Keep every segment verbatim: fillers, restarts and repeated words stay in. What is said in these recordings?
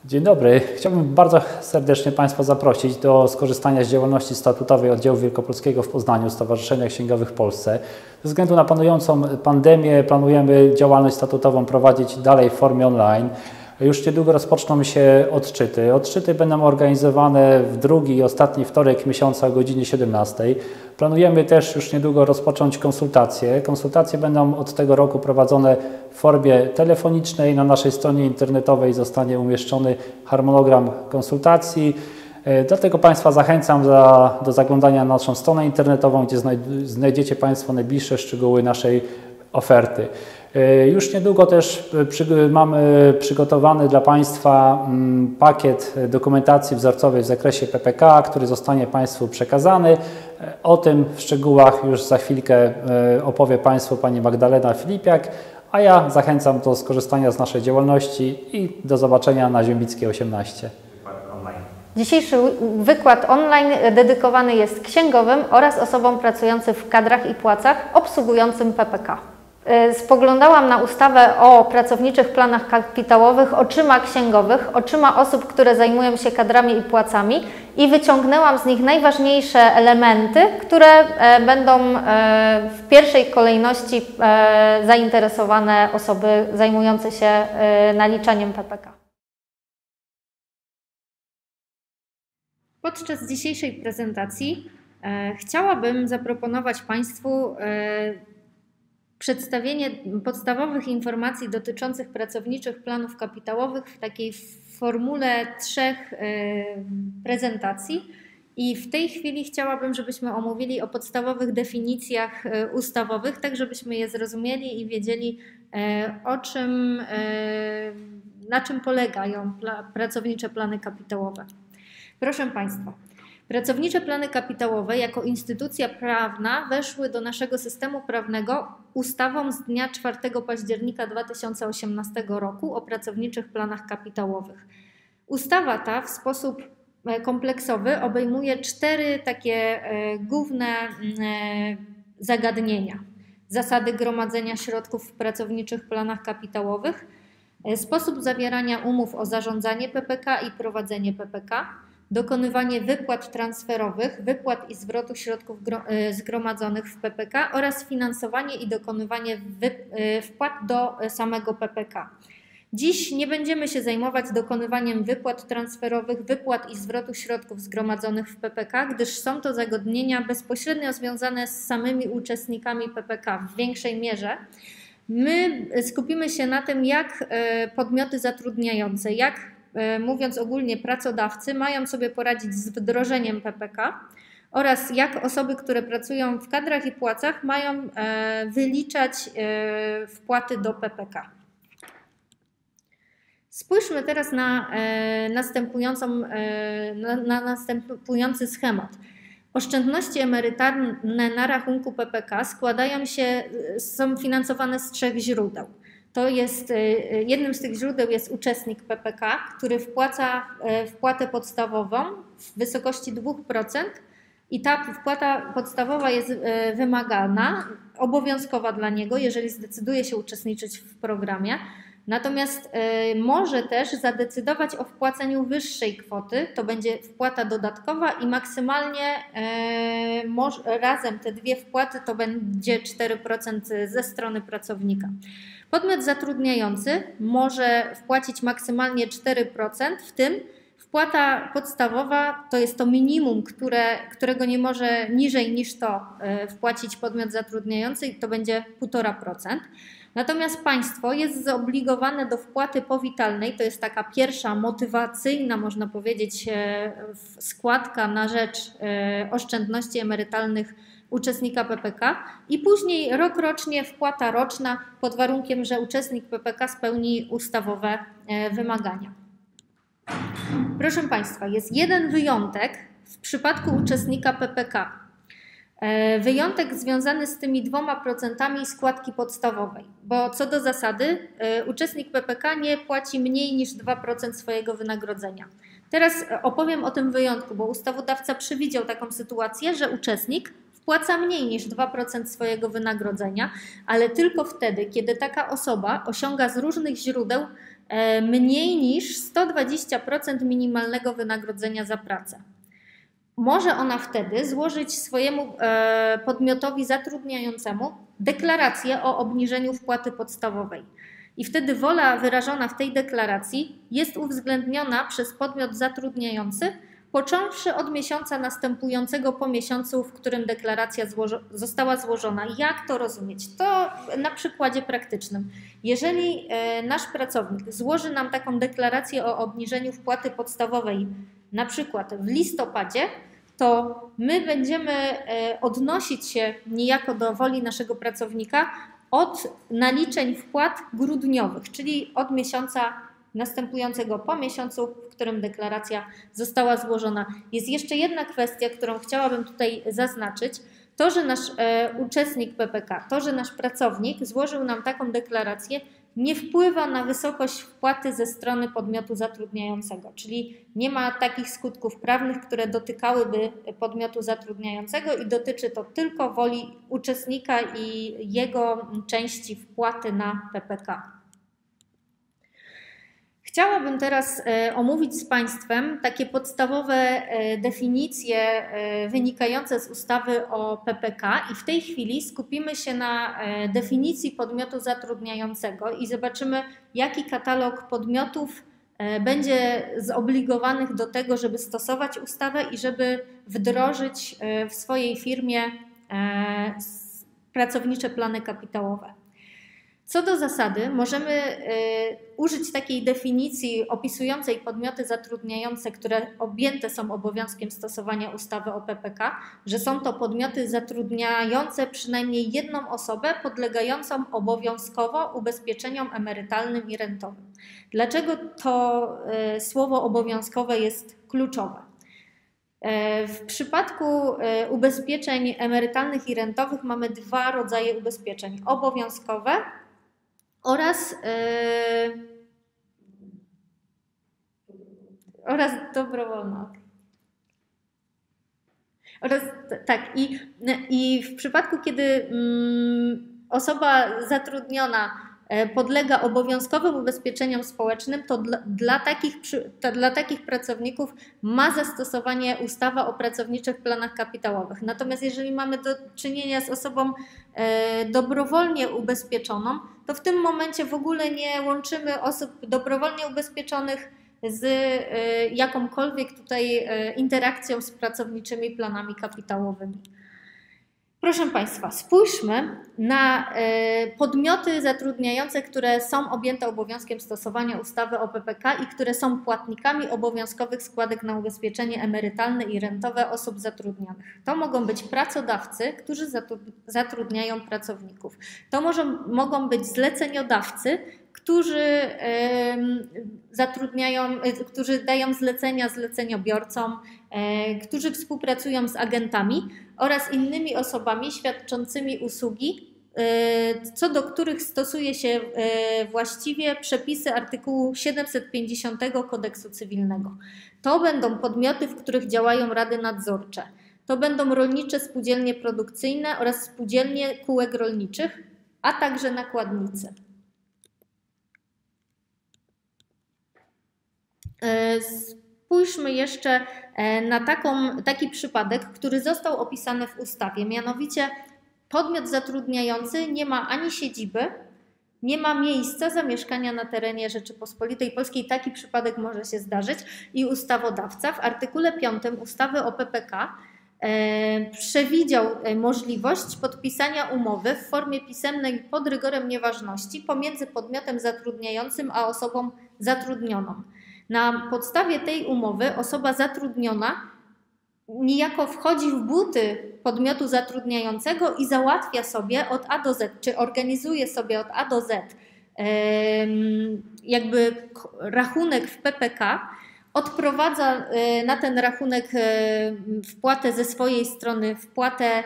Dzień dobry. Chciałbym bardzo serdecznie Państwa zaprosić do skorzystania z działalności statutowej Oddziału Wielkopolskiego w Poznaniu Stowarzyszenia Księgowych w Polsce. Ze względu na panującą pandemię planujemy działalność statutową prowadzić dalej w formie online. Już niedługo rozpoczną się odczyty. Odczyty będą organizowane w drugi i ostatni wtorek miesiąca o godzinie siedemnastej. Planujemy też już niedługo rozpocząć konsultacje. Konsultacje będą od tego roku prowadzone w formie telefonicznej. Na naszej stronie internetowej zostanie umieszczony harmonogram konsultacji. Dlatego Państwa zachęcam za, do zaglądania na naszą stronę internetową, gdzie znajdziecie Państwo najbliższe szczegóły naszej oferty. Już niedługo też przy, mamy przygotowany dla Państwa pakiet dokumentacji wzorcowej w zakresie P P K, który zostanie Państwu przekazany. O tym w szczegółach już za chwilkę opowie Państwu Pani Magdalena Filipiak, a ja zachęcam do skorzystania z naszej działalności i do zobaczenia na Ziembickiej osiemnaście. Dzisiejszy wykład online dedykowany jest księgowym oraz osobom pracującym w kadrach i płacach obsługującym P P K. Spoglądałam na ustawę o pracowniczych planach kapitałowych oczyma księgowych, oczyma osób, które zajmują się kadrami i płacami i wyciągnęłam z nich najważniejsze elementy, które będą w pierwszej kolejności zainteresowane osoby zajmujące się naliczaniem P P K. Podczas dzisiejszej prezentacji chciałabym zaproponować Państwu przedstawienie podstawowych informacji dotyczących pracowniczych planów kapitałowych w takiej formule trzech prezentacji. I w tej chwili chciałabym, żebyśmy omówili o podstawowych definicjach ustawowych, tak żebyśmy je zrozumieli i wiedzieli, o czym, na czym polegają pracownicze plany kapitałowe. Proszę Państwa. Pracownicze plany kapitałowe jako instytucja prawna weszły do naszego systemu prawnego ustawą z dnia czwartego października dwa tysiące osiemnastego roku o pracowniczych planach kapitałowych. Ustawa ta w sposób kompleksowy obejmuje cztery takie główne zagadnienia. Zasady gromadzenia środków w pracowniczych planach kapitałowych, sposób zawierania umów o zarządzanie P P K i prowadzenie P P K, dokonywanie wypłat transferowych, wypłat i zwrotu środków zgromadzonych w P P K oraz finansowanie i dokonywanie wpłat do samego P P K. Dziś nie będziemy się zajmować dokonywaniem wypłat transferowych, wypłat i zwrotu środków zgromadzonych w P P K, gdyż są to zagadnienia bezpośrednio związane z samymi uczestnikami P P K w większej mierze. My skupimy się na tym, jak podmioty zatrudniające, jak mówiąc ogólnie pracodawcy, mają sobie poradzić z wdrożeniem P P K oraz jak osoby, które pracują w kadrach i płacach, mają wyliczać wpłaty do P P K. Spójrzmy teraz na następującą, na następujący schemat. Oszczędności emerytalne na rachunku P P K składają się, są finansowane z trzech źródeł. To jest, jednym z tych źródeł jest uczestnik P P K, który wpłaca wpłatę podstawową w wysokości dwóch procent i ta wpłata podstawowa jest wymagana, obowiązkowa dla niego, jeżeli zdecyduje się uczestniczyć w programie. Natomiast może też zadecydować o wpłaceniu wyższej kwoty, to będzie wpłata dodatkowa i maksymalnie razem te dwie wpłaty to będzie cztery procent ze strony pracownika. Podmiot zatrudniający może wpłacić maksymalnie cztery procent, w tym wpłata podstawowa to jest to minimum, które, którego nie może niżej niż to wpłacić podmiot zatrudniający i to będzie półtora procent. Natomiast państwo jest zobligowane do wpłaty powitalnej, to jest taka pierwsza motywacyjna, można powiedzieć, składka na rzecz oszczędności emerytalnych uczestnika P P K i później rokrocznie wpłata roczna pod warunkiem, że uczestnik P P K spełni ustawowe wymagania. Proszę Państwa, jest jeden wyjątek w przypadku uczestnika P P K. Wyjątek związany z tymi dwoma procentami składki podstawowej, bo co do zasady uczestnik P P K nie płaci mniej niż dwa procent swojego wynagrodzenia. Teraz opowiem o tym wyjątku, bo ustawodawca przewidział taką sytuację, że uczestnik wpłaca mniej niż dwa procent swojego wynagrodzenia, ale tylko wtedy, kiedy taka osoba osiąga z różnych źródeł mniej niż sto dwadzieścia procent minimalnego wynagrodzenia za pracę. Może ona wtedy złożyć swojemu podmiotowi zatrudniającemu deklarację o obniżeniu wpłaty podstawowej. I wtedy wola wyrażona w tej deklaracji jest uwzględniona przez podmiot zatrudniający, począwszy od miesiąca następującego po miesiącu, w którym deklaracja złożo- została złożona. Jak to rozumieć? To na przykładzie praktycznym. Jeżeli e, nasz pracownik złoży nam taką deklarację o obniżeniu wpłaty podstawowej na przykład w listopadzie, to my będziemy e, odnosić się niejako do woli naszego pracownika od naliczeń wpłat grudniowych, czyli od miesiąca następującego po miesiącu, w którym deklaracja została złożona. Jest jeszcze jedna kwestia, którą chciałabym tutaj zaznaczyć. To, że nasz e, uczestnik P P K, to, że nasz pracownik złożył nam taką deklarację, nie wpływa na wysokość wpłaty ze strony podmiotu zatrudniającego, czyli nie ma takich skutków prawnych, które dotykałyby podmiotu zatrudniającego i dotyczy to tylko woli uczestnika i jego części wpłaty na P P K. Chciałabym teraz omówić z Państwem takie podstawowe definicje wynikające z ustawy o P P K i w tej chwili skupimy się na definicji podmiotu zatrudniającego i zobaczymy, jaki katalog podmiotów będzie zobligowanych do tego, żeby stosować ustawę i żeby wdrożyć w swojej firmie pracownicze plany kapitałowe. Co do zasady, możemy y, użyć takiej definicji opisującej podmioty zatrudniające, które objęte są obowiązkiem stosowania ustawy o P P K, że są to podmioty zatrudniające przynajmniej jedną osobę podlegającą obowiązkowo ubezpieczeniom emerytalnym i rentowym. Dlaczego to y, słowo obowiązkowe jest kluczowe? W przypadku ubezpieczeń emerytalnych i rentowych mamy dwa rodzaje ubezpieczeń: obowiązkowe oraz, yy, oraz dobrowolne. Oraz, tak, i, i w przypadku, kiedy mm, osoba zatrudniona podlega obowiązkowym ubezpieczeniom społecznym, to dla, dla, takich, to dla takich pracowników ma zastosowanie ustawa o pracowniczych planach kapitałowych. Natomiast jeżeli mamy do czynienia z osobą e, dobrowolnie ubezpieczoną, to w tym momencie w ogóle nie łączymy osób dobrowolnie ubezpieczonych z e, jakąkolwiek tutaj e, interakcją z pracowniczymi planami kapitałowymi. Proszę Państwa, spójrzmy na podmioty zatrudniające, które są objęte obowiązkiem stosowania ustawy o P P K i które są płatnikami obowiązkowych składek na ubezpieczenie emerytalne i rentowe osób zatrudnionych. To mogą być pracodawcy, którzy zatrudniają pracowników. To może, mogą być zleceniodawcy, którzy zatrudniają, którzy dają zlecenia zleceniobiorcom, którzy współpracują z agentami oraz innymi osobami świadczącymi usługi, co do których stosuje się właściwie przepisy artykułu siedemset pięćdziesiątego Kodeksu Cywilnego. To będą podmioty, w których działają rady nadzorcze. To będą rolnicze spółdzielnie produkcyjne oraz spółdzielnie kółek rolniczych, a także nakładnicy. Spójrzmy jeszcze na taką, taki przypadek, który został opisany w ustawie. Mianowicie podmiot zatrudniający nie ma ani siedziby, nie ma miejsca zamieszkania na terenie Rzeczypospolitej Polskiej. Taki przypadek może się zdarzyć i ustawodawca w artykule piątym ustawy o P P K e, przewidział możliwość podpisania umowy w formie pisemnej pod rygorem nieważności pomiędzy podmiotem zatrudniającym a osobą zatrudnioną. Na podstawie tej umowy osoba zatrudniona niejako wchodzi w buty podmiotu zatrudniającego i załatwia sobie od A do Z, czy organizuje sobie od A do Z jakby rachunek w P P K, odprowadza na ten rachunek wpłatę ze swojej strony, wpłatę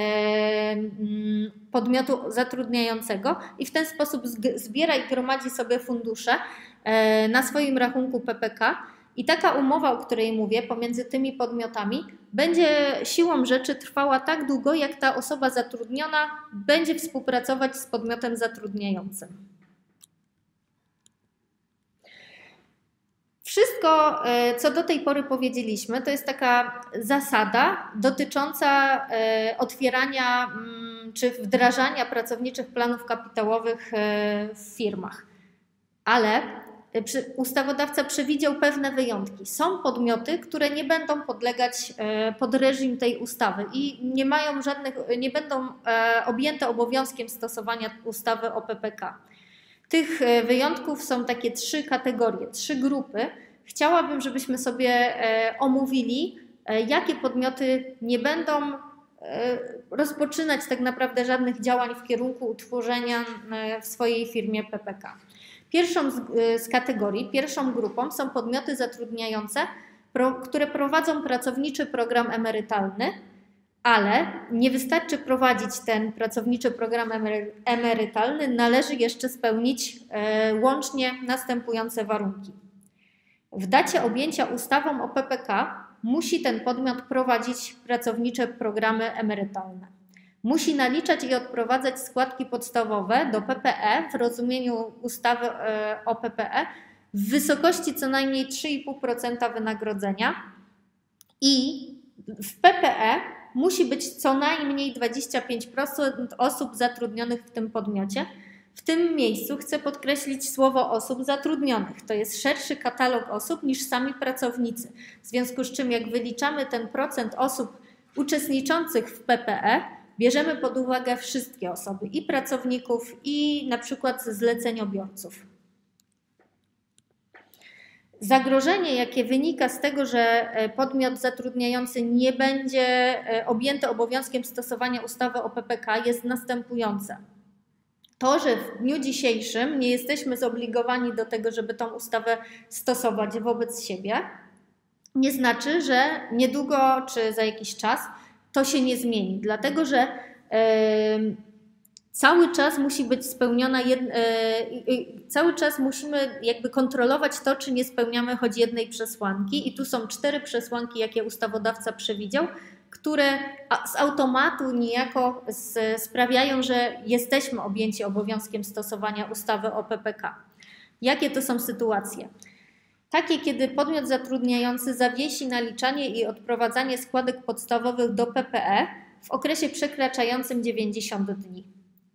podmiotu zatrudniającego i w ten sposób zbiera i gromadzi sobie fundusze na swoim rachunku P P K I taka umowa, o której mówię, pomiędzy tymi podmiotami będzie siłą rzeczy trwała tak długo, jak ta osoba zatrudniona będzie współpracować z podmiotem zatrudniającym. Wszystko, co do tej pory powiedzieliśmy, to jest taka zasada dotycząca otwierania czy wdrażania pracowniczych planów kapitałowych w firmach. Ale ustawodawca przewidział pewne wyjątki. Są podmioty, które nie będą podlegać pod reżim tej ustawy i nie mają żadnych, nie będą objęte obowiązkiem stosowania ustawy o P P K. Tych wyjątków są takie trzy kategorie, trzy grupy. Chciałabym, żebyśmy sobie omówili, jakie podmioty nie będą rozpoczynać tak naprawdę żadnych działań w kierunku utworzenia w swojej firmie P P K. Pierwszą z, z kategorii, pierwszą grupą są podmioty zatrudniające, pro, które prowadzą pracowniczy program emerytalny, ale nie wystarczy prowadzić ten pracowniczy program emerytalny, należy jeszcze spełnić e, łącznie następujące warunki. W dacie objęcia ustawą o P P K musi ten podmiot prowadzić pracownicze programy emerytalne. Musi naliczać i odprowadzać składki podstawowe do P P E w rozumieniu ustawy e, o P P E w wysokości co najmniej trzy i pół procent wynagrodzenia i w P P E musi być co najmniej dwadzieścia pięć procent osób zatrudnionych w tym podmiocie. W tym miejscu chcę podkreślić słowo osób zatrudnionych. To jest szerszy katalog osób niż sami pracownicy. W związku z czym jak wyliczamy ten procent osób uczestniczących w P P E, bierzemy pod uwagę wszystkie osoby, i pracowników, i na przykład zleceniobiorców. Zagrożenie, jakie wynika z tego, że podmiot zatrudniający nie będzie objęty obowiązkiem stosowania ustawy o P P K, jest następujące. To, że w dniu dzisiejszym nie jesteśmy zobligowani do tego, żeby tą ustawę stosować wobec siebie, nie znaczy, że niedługo czy za jakiś czas to się nie zmieni, dlatego że yy, cały czas musi być spełniona, jed, yy, yy, cały czas musimy jakby kontrolować to, czy nie spełniamy choć jednej przesłanki i tu są cztery przesłanki, jakie ustawodawca przewidział, które z automatu niejako z, sprawiają, że jesteśmy objęci obowiązkiem stosowania ustawy o P P K. Jakie to są sytuacje? Takie, kiedy podmiot zatrudniający zawiesi naliczanie i odprowadzanie składek podstawowych do P P E w okresie przekraczającym dziewięćdziesiąt dni.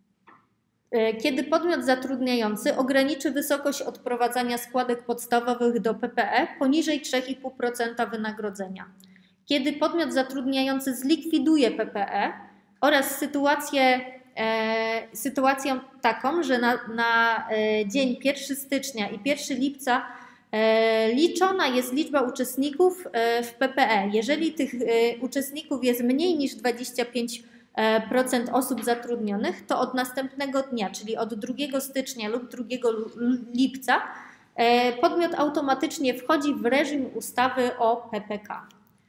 Kiedy podmiot zatrudniający ograniczy wysokość odprowadzania składek podstawowych do P P E poniżej trzy i pół procent wynagrodzenia. Kiedy podmiot zatrudniający zlikwiduje P P E oraz sytuację, e, sytuację taką, że na, na dzień pierwszego stycznia i pierwszego lipca e, liczona jest liczba uczestników e, w P P E. Jeżeli tych e, uczestników jest mniej niż dwadzieścia pięć procent osób zatrudnionych, to od następnego dnia, czyli od drugiego stycznia lub drugiego lipca, e, podmiot automatycznie wchodzi w reżim ustawy o P P K.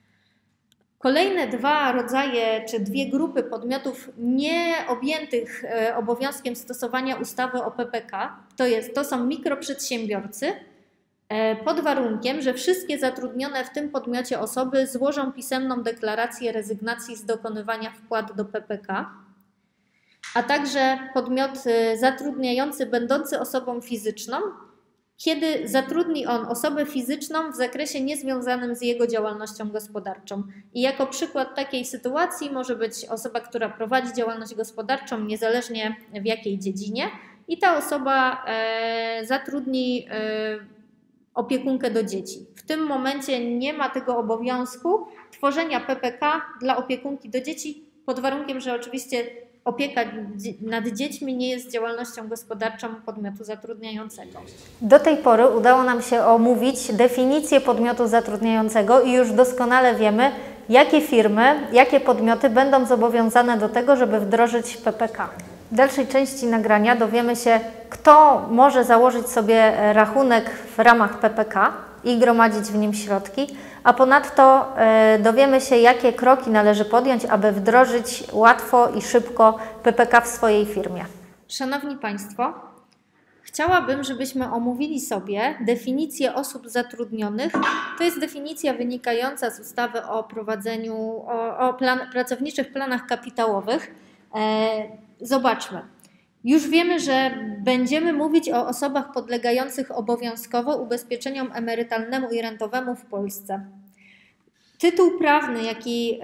Kolejne dwa rodzaje, czy dwie grupy podmiotów nie objętych obowiązkiem stosowania ustawy o P P K, to, jest, to są mikroprzedsiębiorcy, pod warunkiem, że wszystkie zatrudnione w tym podmiocie osoby złożą pisemną deklarację rezygnacji z dokonywania wpłat do P P K, a także podmiot zatrudniający będący osobą fizyczną, kiedy zatrudni on osobę fizyczną w zakresie niezwiązanym z jego działalnością gospodarczą. I jako przykład takiej sytuacji może być osoba, która prowadzi działalność gospodarczą niezależnie w jakiej dziedzinie i ta osoba e, zatrudni e, opiekunkę do dzieci. W tym momencie nie ma tego obowiązku tworzenia P P K dla opiekunki do dzieci pod warunkiem, że oczywiście opieka nad dziećmi nie jest działalnością gospodarczą podmiotu zatrudniającego. Do tej pory udało nam się omówić definicję podmiotu zatrudniającego i już doskonale wiemy, jakie firmy, jakie podmioty będą zobowiązane do tego, żeby wdrożyć P P K. W dalszej części nagrania dowiemy się, kto może założyć sobie rachunek w ramach P P K i gromadzić w nim środki, a ponadto dowiemy się, jakie kroki należy podjąć, aby wdrożyć łatwo i szybko P P K w swojej firmie. Szanowni Państwo, chciałabym chciałabym, żebyśmy omówili sobie definicję osób zatrudnionych. To jest definicja wynikająca z ustawy o prowadzeniu, o, o plan, pracowniczych planach kapitałowych. Zobaczmy. Już wiemy, że będziemy mówić o osobach podlegających obowiązkowo ubezpieczeniom emerytalnemu i rentowemu w Polsce. Tytuł prawny, jaki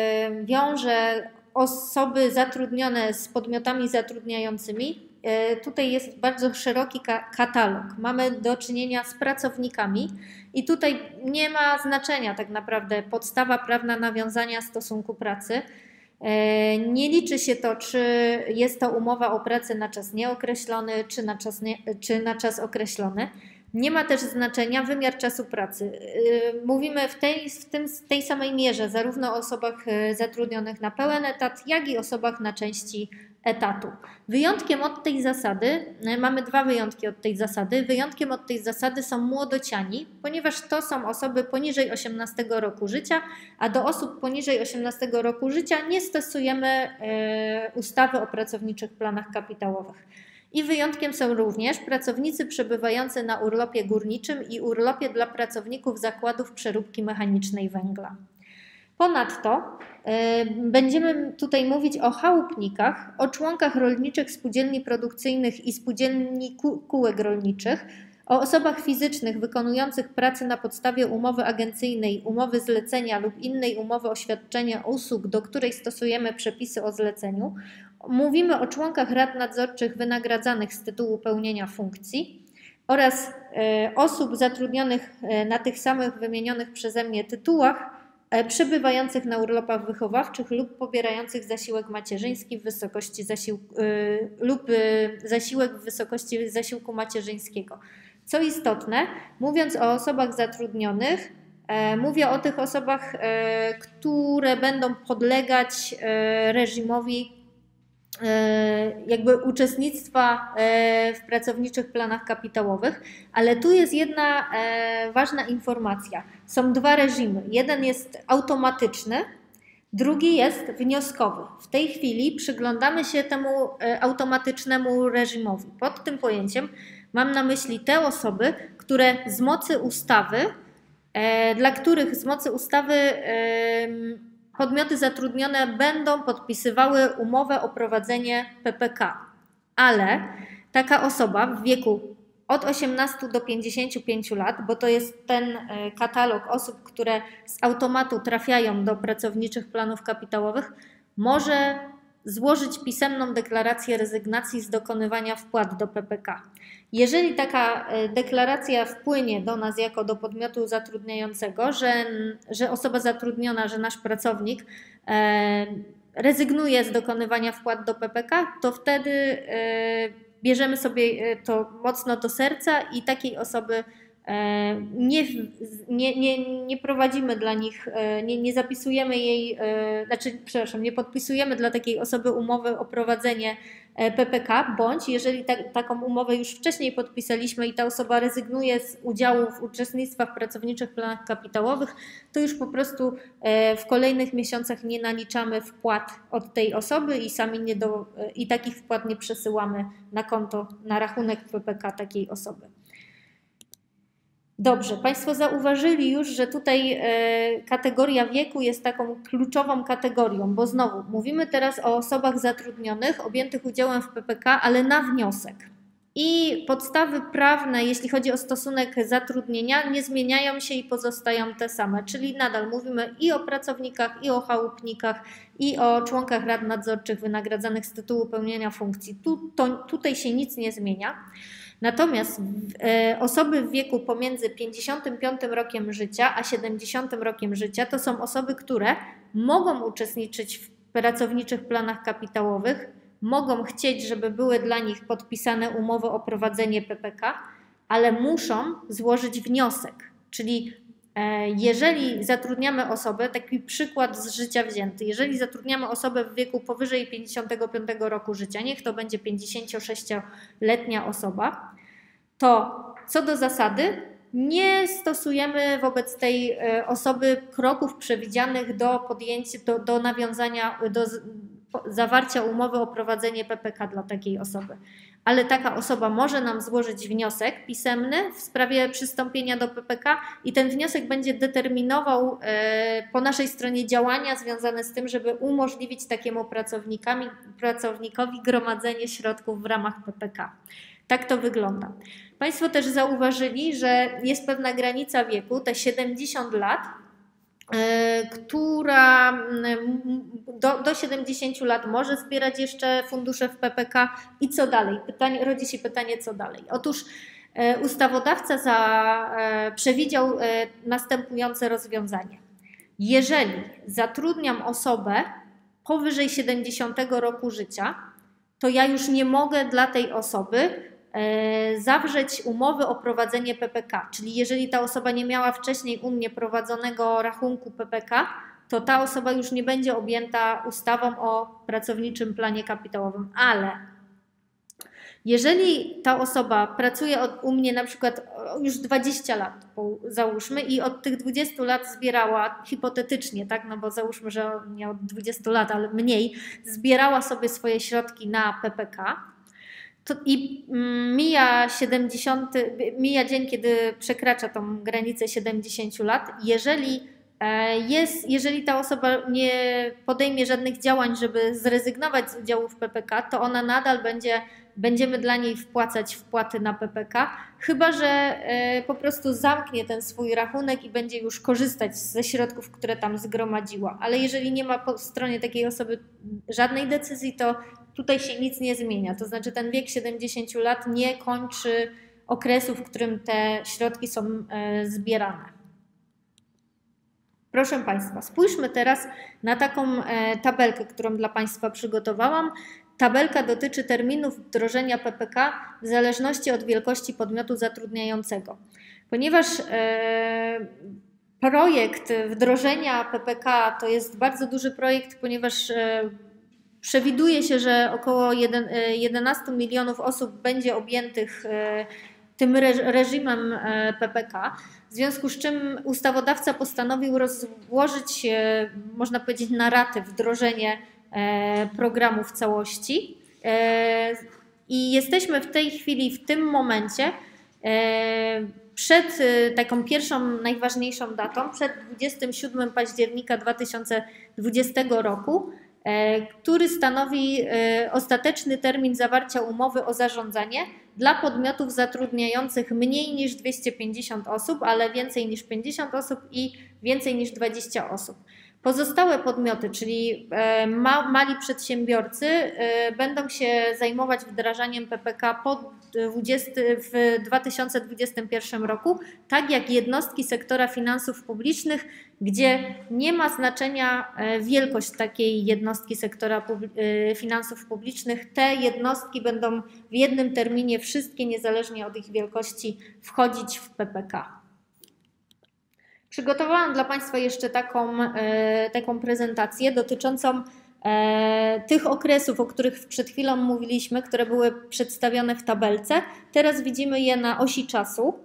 wiąże osoby zatrudnione z podmiotami zatrudniającymi, tutaj jest bardzo szeroki katalog. Mamy do czynienia z pracownikami i tutaj nie ma znaczenia tak naprawdę podstawa prawna nawiązania stosunku pracy. Nie liczy się to, czy jest to umowa o pracę na czas nieokreślony, czy na czas, nie, czy na czas określony. Nie ma też znaczenia wymiar czasu pracy. Mówimy w tej, w tym, tej samej mierze zarówno o osobach zatrudnionych na pełen etat, jak i osobach na części etatu. Wyjątkiem od tej zasady, mamy dwa wyjątki od tej zasady, wyjątkiem od tej zasady są młodociani, ponieważ to są osoby poniżej osiemnastego roku życia, a do osób poniżej osiemnastego roku życia nie stosujemy ustawy o pracowniczych planach kapitałowych. I wyjątkiem są również pracownicy przebywający na urlopie górniczym i urlopie dla pracowników zakładów przeróbki mechanicznej węgla. Ponadto y, będziemy tutaj mówić o chałupnikach, o członkach rolniczych spółdzielni produkcyjnych i spółdzielni kółek rolniczych, o osobach fizycznych wykonujących pracę na podstawie umowy agencyjnej, umowy zlecenia lub innej umowy o świadczenie usług, do której stosujemy przepisy o zleceniu. Mówimy o członkach rad nadzorczych wynagradzanych z tytułu pełnienia funkcji oraz y, osób zatrudnionych y, na tych samych wymienionych przeze mnie tytułach, przebywających na urlopach wychowawczych lub pobierających zasiłek macierzyński w wysokości zasiłku, yy, lub yy, zasiłek w wysokości zasiłku macierzyńskiego. Co istotne, mówiąc o osobach zatrudnionych, yy, mówię o tych osobach, yy, które będą podlegać yy, reżimowi jakby uczestnictwa w pracowniczych planach kapitałowych, ale tu jest jedna ważna informacja. Są dwa reżimy. Jeden jest automatyczny, drugi jest wnioskowy. W tej chwili przyglądamy się temu automatycznemu reżimowi. Pod tym pojęciem mam na myśli te osoby, które z mocy ustawy, dla których z mocy ustawy podmioty zatrudnione będą podpisywały umowę o prowadzenie P P K, ale taka osoba w wieku od osiemnastu do pięćdziesięciu pięciu lat, bo to jest ten katalog osób, które z automatu trafiają do pracowniczych planów kapitałowych, może złożyć pisemną deklarację rezygnacji z dokonywania wpłat do P P K. Jeżeli taka deklaracja wpłynie do nas jako do podmiotu zatrudniającego, że, że osoba zatrudniona, że nasz pracownik e, rezygnuje z dokonywania wpłat do P P K, to wtedy e, bierzemy sobie to mocno do serca i takiej osoby Nie, nie, nie, nie prowadzimy dla nich, nie, nie zapisujemy jej, znaczy, przepraszam, nie podpisujemy dla takiej osoby umowy o prowadzenie P P K, bądź jeżeli ta, taką umowę już wcześniej podpisaliśmy i ta osoba rezygnuje z udziału w uczestnictwa w pracowniczych planach kapitałowych, to już po prostu w kolejnych miesiącach nie naliczamy wpłat od tej osoby i sami nie do, i takich wpłat nie przesyłamy na konto, na rachunek P P K takiej osoby. Dobrze, Państwo zauważyli już, że tutaj e, kategoria wieku jest taką kluczową kategorią, bo znowu mówimy teraz o osobach zatrudnionych, objętych udziałem w P P K, ale na wniosek. I podstawy prawne, jeśli chodzi o stosunek zatrudnienia, nie zmieniają się i pozostają te same, czyli nadal mówimy i o pracownikach, i o chałupnikach, i o członkach rad nadzorczych wynagradzanych z tytułu pełnienia funkcji. Tu, to, tutaj się nic nie zmienia. Natomiast e, osoby w wieku pomiędzy pięćdziesiątym piątym rokiem życia a siedemdziesiątym rokiem życia to są osoby, które mogą uczestniczyć w pracowniczych planach kapitałowych, mogą chcieć, żeby były dla nich podpisane umowy o prowadzenie P P K, ale muszą złożyć wniosek. Czyli e, jeżeli zatrudniamy osobę, taki przykład z życia wzięty, jeżeli zatrudniamy osobę w wieku powyżej pięćdziesiątego piątego roku życia, niech to będzie pięćdziesięciosześcioletnia osoba, to co do zasady nie stosujemy wobec tej osoby kroków przewidzianych do podjęcia, do, do nawiązania, do zawarcia umowy o prowadzenie P P K dla takiej osoby. ale taka osoba może nam złożyć wniosek pisemny w sprawie przystąpienia do P P K i ten wniosek będzie determinował po naszej stronie działania związane z tym, żeby umożliwić takiemu pracownikowi gromadzenie środków w ramach P P K. Tak to wygląda. Państwo też zauważyli, że jest pewna granica wieku, te siedemdziesiąt lat, która do, do siedemdziesięciu lat może zbierać jeszcze fundusze w P P K i co dalej? Pytanie, rodzi się pytanie, co dalej? Otóż ustawodawca za, przewidział następujące rozwiązanie. Jeżeli zatrudniam osobę powyżej siedemdziesiątego roku życia, to ja już nie mogę dla tej osoby zawrzeć umowy o prowadzenie P P K, czyli jeżeli ta osoba nie miała wcześniej u mnie prowadzonego rachunku P P K, to ta osoba już nie będzie objęta ustawą o pracowniczym planie kapitałowym, ale jeżeli ta osoba pracuje od, u mnie na przykład już dwadzieścia lat, załóżmy, i od tych dwudziestu lat zbierała, hipotetycznie, tak, no bo załóżmy, że nie od dwudziestu lat, ale mniej, zbierała sobie swoje środki na P P K, to i mija, siedemdziesiąty, mija dzień, kiedy przekracza tą granicę siedemdziesięciu lat. Jeżeli, jest, jeżeli ta osoba nie podejmie żadnych działań, żeby zrezygnować z udziału w P P K, to ona nadal będzie, będziemy dla niej wpłacać wpłaty na P P K, chyba że po prostu zamknie ten swój rachunek i będzie już korzystać ze środków, które tam zgromadziła. Ale jeżeli nie ma po stronie takiej osoby żadnej decyzji, to tutaj się nic nie zmienia, to znaczy ten wiek siedemdziesięciu lat nie kończy okresu, w którym te środki są zbierane. Proszę Państwa, spójrzmy teraz na taką tabelkę, którą dla Państwa przygotowałam. Tabelka dotyczy terminów wdrożenia P P K w zależności od wielkości podmiotu zatrudniającego. Ponieważ projekt wdrożenia P P K to jest bardzo duży projekt, ponieważ przewiduje się, że około jedenaście milionów osób będzie objętych tym reżimem P P K, w związku z czym ustawodawca postanowił rozłożyć, można powiedzieć, na raty wdrożenie programu w całości. I jesteśmy w tej chwili, w tym momencie, przed taką pierwszą, najważniejszą datą, przed dwudziestym siódmym października dwa tysiące dwudziestego roku, który stanowi ostateczny termin zawarcia umowy o zarządzanie dla podmiotów zatrudniających mniej niż dwieście pięćdziesiąt osób, ale więcej niż pięćdziesiąt osób i więcej niż dwadzieścia osób. Pozostałe podmioty, czyli mali przedsiębiorcy, będą się zajmować wdrażaniem P P K po w dwa tysiące dwudziestym pierwszym roku, tak jak jednostki sektora finansów publicznych, gdzie nie ma znaczenia wielkość takiej jednostki sektora finansów publicznych. Te jednostki będą w jednym terminie wszystkie, niezależnie od ich wielkości, wchodzić w P P K. Przygotowałam dla Państwa jeszcze taką, taką prezentację dotyczącą tych okresów, o których przed chwilą mówiliśmy, które były przedstawione w tabelce. Teraz widzimy je na osi czasu.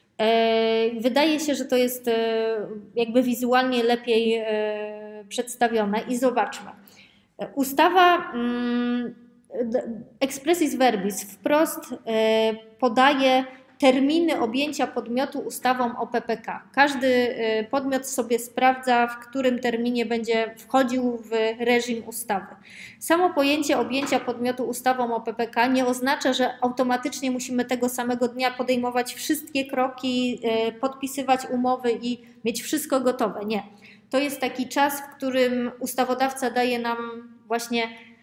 Wydaje się, że to jest jakby wizualnie lepiej przedstawione i zobaczmy. Ustawa expressis verbis wprost podaje terminy objęcia podmiotu ustawą o P P K. Każdy podmiot sobie sprawdza, w którym terminie będzie wchodził w reżim ustawy. Samo pojęcie objęcia podmiotu ustawą o P P K nie oznacza, że automatycznie musimy tego samego dnia podejmować wszystkie kroki, podpisywać umowy i mieć wszystko gotowe. Nie. To jest taki czas, w którym ustawodawca daje nam właśnie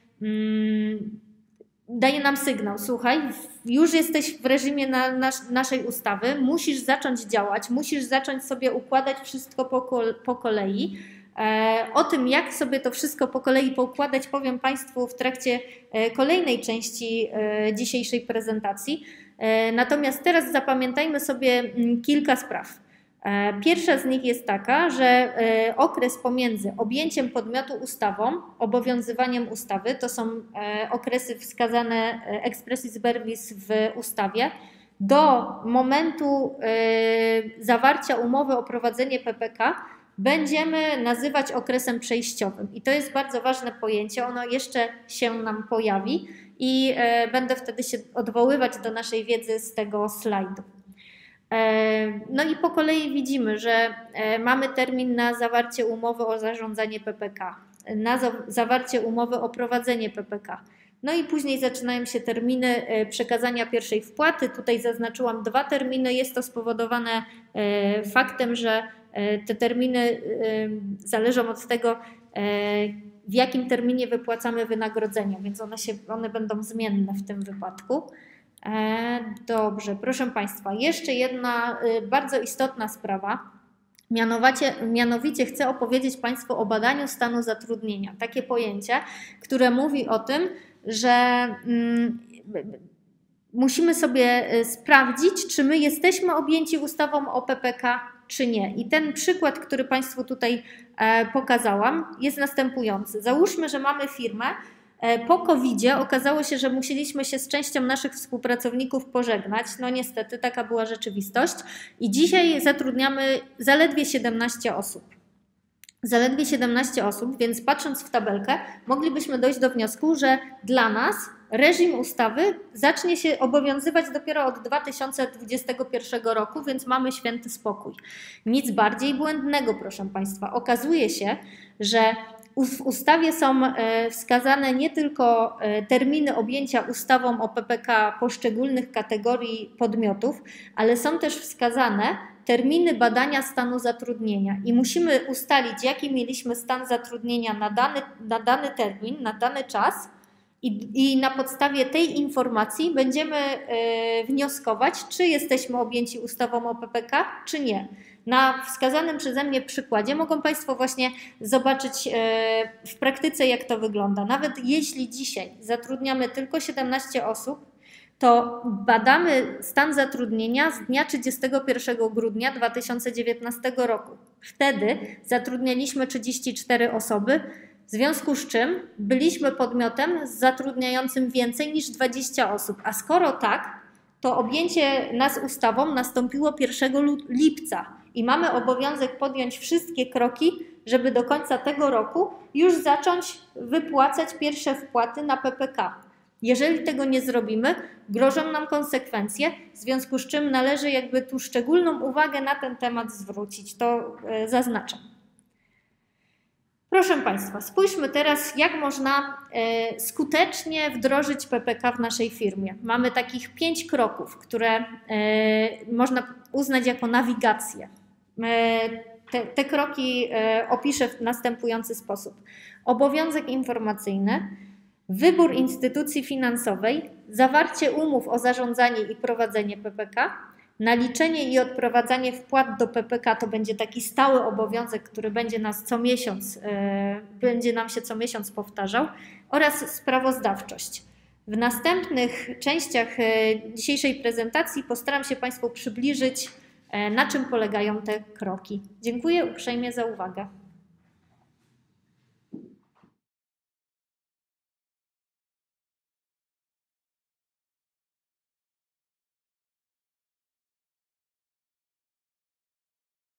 hmm, daje nam sygnał, słuchaj, już jesteś w reżimie na nas, naszej ustawy, musisz zacząć działać, musisz zacząć sobie układać wszystko po, kol, po kolei. E, o tym, jak sobie to wszystko po kolei poukładać, powiem Państwu w trakcie e, kolejnej części e, dzisiejszej prezentacji. E, natomiast teraz zapamiętajmy sobie m, kilka spraw. Pierwsza z nich jest taka, że okres pomiędzy objęciem podmiotu ustawą, obowiązywaniem ustawy, to są okresy wskazane expressis verbis w ustawie, do momentu zawarcia umowy o prowadzenie P P K będziemy nazywać okresem przejściowym. I to jest bardzo ważne pojęcie, ono jeszcze się nam pojawi i będę wtedy się odwoływać do naszej wiedzy z tego slajdu. No i po kolei widzimy, że mamy termin na zawarcie umowy o zarządzanie P P K, na zawarcie umowy o prowadzenie P P K. No i później zaczynają się terminy przekazania pierwszej wpłaty. Tutaj zaznaczyłam dwa terminy. Jest to spowodowane faktem, że te terminy zależą od tego, w jakim terminie wypłacamy wynagrodzenia, więc one, się, one będą zmienne w tym wypadku. Dobrze, proszę Państwa, jeszcze jedna bardzo istotna sprawa. Mianowicie, mianowicie chcę opowiedzieć Państwu o badaniu stanu zatrudnienia. Takie pojęcie, które mówi o tym, że mm, musimy sobie sprawdzić, czy my jesteśmy objęci ustawą o P P K, czy nie. I ten przykład, który Państwu tutaj e, pokazałam, jest następujący. Załóżmy, że mamy firmę. Po kowidzie okazało się, że musieliśmy się z częścią naszych współpracowników pożegnać. No niestety, taka była rzeczywistość. I dzisiaj zatrudniamy zaledwie siedemnaście osób. Zaledwie siedemnaście osób, więc patrząc w tabelkę, moglibyśmy dojść do wniosku, że dla nas reżim ustawy zacznie się obowiązywać dopiero od dwa tysiące dwudziestego pierwszego roku, więc mamy święty spokój. Nic bardziej błędnego, proszę Państwa. Okazuje się, że w ustawie są wskazane nie tylko terminy objęcia ustawą o P P K poszczególnych kategorii podmiotów, ale są też wskazane terminy badania stanu zatrudnienia i musimy ustalić, jaki mieliśmy stan zatrudnienia na dany, na dany termin, na dany czas i, i na podstawie tej informacji będziemy y, wnioskować, czy jesteśmy objęci ustawą o P P K, czy nie. Na wskazanym przeze mnie przykładzie mogą Państwo właśnie zobaczyć w praktyce, jak to wygląda. Nawet jeśli dzisiaj zatrudniamy tylko siedemnaście osób, to badamy stan zatrudnienia z dnia trzydziestego pierwszego grudnia dwa tysiące dziewiętnastego roku. Wtedy zatrudnialiśmy trzydzieści cztery osoby, w związku z czym byliśmy podmiotem zatrudniającym więcej niż dwadzieścia osób. A skoro tak, to objęcie nas ustawą nastąpiło pierwszego lipca i mamy obowiązek podjąć wszystkie kroki, żeby do końca tego roku już zacząć wypłacać pierwsze wpłaty na P P K. Jeżeli tego nie zrobimy, grożą nam konsekwencje, w związku z czym należy jakby tu szczególną uwagę na ten temat zwrócić. To zaznaczam. Proszę Państwa, spójrzmy teraz, jak można skutecznie wdrożyć P P K w naszej firmie. Mamy takich pięć kroków, które można uznać jako nawigację. Te, te kroki opiszę w następujący sposób. Obowiązek informacyjny, wybór instytucji finansowej, zawarcie umów o zarządzanie i prowadzenie P P K, naliczenie i odprowadzanie wpłat do P P K to będzie taki stały obowiązek, który będzie nas co miesiąc, będzie nam się co miesiąc powtarzał, oraz sprawozdawczość. W następnych częściach dzisiejszej prezentacji postaram się Państwu przybliżyć, na czym polegają te kroki. Dziękuję uprzejmie za uwagę.